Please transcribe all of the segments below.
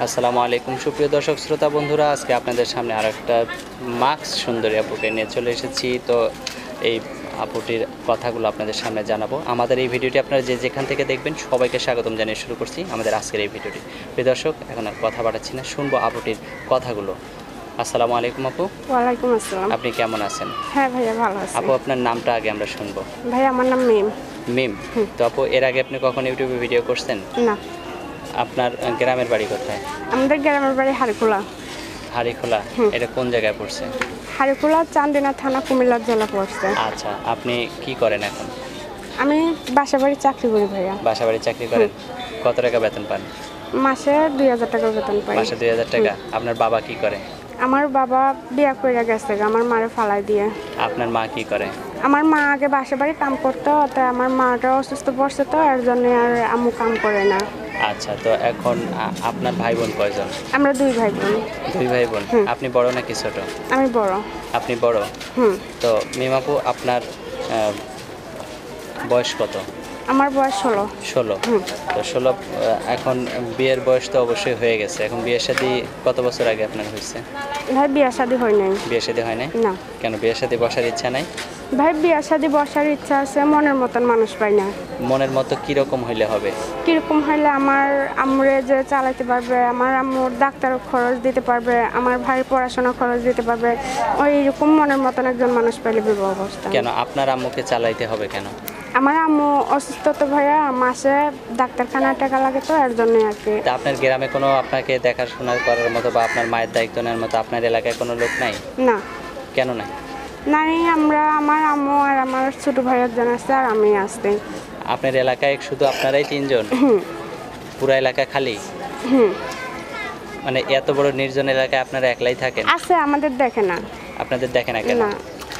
আসসালামু আলাইকুম সুপ্রিয় দর্শক শ্রোতা বন্ধুরা, আজকে আপনাদের সামনে আরেকটা মাস্ক সুন্দরী আপুকে নিয়ে চলে এসেছি। তো এই আপুটির কথাগুলো আপনাদের সামনে জানাবো। আমাদের এই ভিডিওটি আপনারা যে যেখান থেকে দেখবেন সবাইকে স্বাগতম জানিয়ে শুরু করছি আমাদের আজকের এই ভিডিওটি। প্রিয় দর্শক, এখন আর কথা বাড়াচ্ছি না, শুনবো আপুটির কথাগুলো। আসসালামু আলাইকুম আপু। ওয়ালাইকুম আসসালাম। আপনি কেমন আছেন? হ্যাঁ ভাইয়া, ভালো আছি। আপু, আপনার নামটা আগে আমরা শুনবো। ভাইয়া, আমার নাম মিম। মিম। তো আপু, এর আগে আপনি কখন ইউটিউবে ভিডিও করছেন? না। আপনার গ্রামের বাড়ি কোথায়? আমাদের গ্রামের বাড়ি হারিখোলা। হারিখোলা? এটা কোন জায়গায় পড়ছে? হারিখোলা চান্দিনা থানা, কুমিল্লা জেলা পড়ছে। আচ্ছা, আপনি কি করেন এখন? আমি বাসা বাড়ি চাকরি করি ভাইয়া। বাসা বাড়ি চাকরি করেন? কত টাকা বেতন পান? মাসে 2000 টাকা বেতন পাই। মাসে 2000 টাকা। আপনার বাবা কি করে? আমার বাবা বিয়ে করে গেছে, আমার মারে ফালাই দিয়ে। আপনার মা কি করে? আমার মা আগে বাসা বাড়ি কাম করতো, তাই আমার মাটা অসুস্থ পড়ছে, তো এর জন্য আর আম্মু কাম করে না। আচ্ছা, তো এখন আপনার ভাই বোন কয়জন? আমরা 2 ভাই বোন। 2 ভাই বোন। আপনি বড় নাকি ছোট? আমি বড়। আপনি বড়? তো মিমাপু, আপনার বয়স কত? আমার বয়স 16। 16। তো 16, এখন বিয়ের বয়স তো অবশ্যই হয়ে গেছে। এখন বিয়ের শাদী কত বছর আগে আপনার হয়েছে? ভাই, বিয়ে শাদী হয় নাই। বিয়ে শাদী হয় নাই? না। কেন, বিয়ে শাদী বসার ইচ্ছা নাই? ভাই, বিয়ে শাদী বসার ইচ্ছা আছে, মনের মতন মানুষ পাই না। মনের মতো কিরকম হইলে হবে? কিরকম হইলে আমার আম্মুরে যে চালাতে পারবে, আমার আম্মুর ডাক্তার খরচ দিতে পারবে, আমার ভাইয়ের পড়াশোনা খরচ দিতে পারবে, ওই রকম মনের মতন একজন মানুষ পাইলে বিবাহ অবস্থা। কেন আপনার আম্মুকে চালাইতে হবে কেন? আমার আম্মু অসুস্থ তো ভাইয়া, মাসে ডাক্তারখানায় টাকা লাগে, তো এর জন্য আর কি। তা আপনার গ্রামে কোনো আপনাকে দেখাশোনা করার মতো বা আপনার মায়ের দায়িত্ব নেওয়ার মতো আপনার এলাকায় কোনো লোক নাই? না। কেন নাই? নাই, আমার আম্মু আর আমার ছোট ভাই একজন আছে, আর আমি আসছি। আপনার এলাকায় শুধু আপনারাই 3 জন? পুরো এলাকা খালি? মানে এত বড় নির্জন এলাকায় আপনারা একলাই থাকেন? আছে, আমাদের দেখে না। আপনাদের দেখে না কেন? না,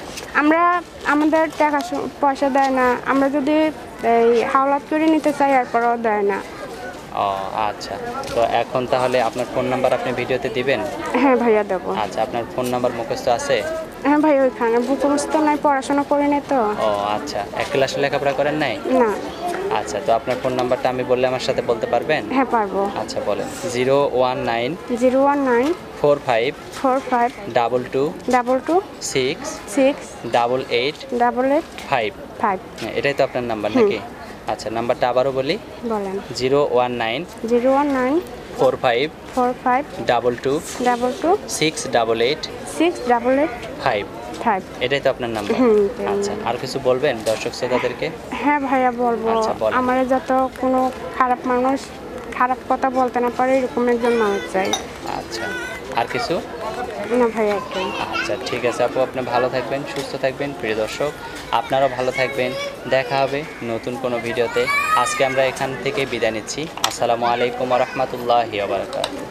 আমাদের টাকা পয়সা দেয় না। আমরা যদি এই হাওলাত করে নিতে চাই, এরপরও দেয় না। ও আচ্ছা, তো এখন তাহলে আপনার ফোন নাম্বার আপনি ভিডিওতে দিবেন? হ্যাঁ ভাইয়া, দেবো। আচ্ছা, আপনার ফোন নাম্বার মুখস্থ আছে? হ্যাঁ ভাই, ওইখানে মুখস্থ নাই, পড়াশোনা করি না তো। ও আচ্ছা, 1 ক্লাসে লেখাপড়া করেন নাই? না। আচ্ছা, তো আপনার ফোন নাম্বারটা আমি বললে আমার সাথে বলতে পারবেন? হ্যাঁ, পারবো। আচ্ছা, বলেন। 019 019 45 45 22 22 6 6 88 88 5। 5। এটাই তো আপনার নাম্বার নাকি? আচ্ছা, নাম্বারটা আবারও বলি। বলেন। 019 019 45 45 22 22 688 688 5। 5। এটাই তো আপনার নাম্বার? আচ্ছা, আর কিছু বলবেন দর্শক শ্রোতাদেরকে? হ্যাঁ ভাইয়া, বলবো। আচ্ছা, বলেন। আমার যত কোনো খারাপ মানুষ খারাপ কথা বলতে না পারে, এরকম একজন মানুষ চাই। আচ্ছা, আর কিছু? না ভাইয়া, একটু। আচ্ছা, ঠিক আছে আপু, আপনি ভালো থাকবেন, সুস্থ থাকবেন। প্রিয় দর্শক, আপনারাও ভালো থাকবেন। দেখা হবে নতুন কোনো ভিডিওতে। আজকে আমরা এখান থেকে বিদায় নিচ্ছি। আসসালামু আলাইকুম ওয়া রাহমাতুল্লাহি ওয়া বারাকাতুহু।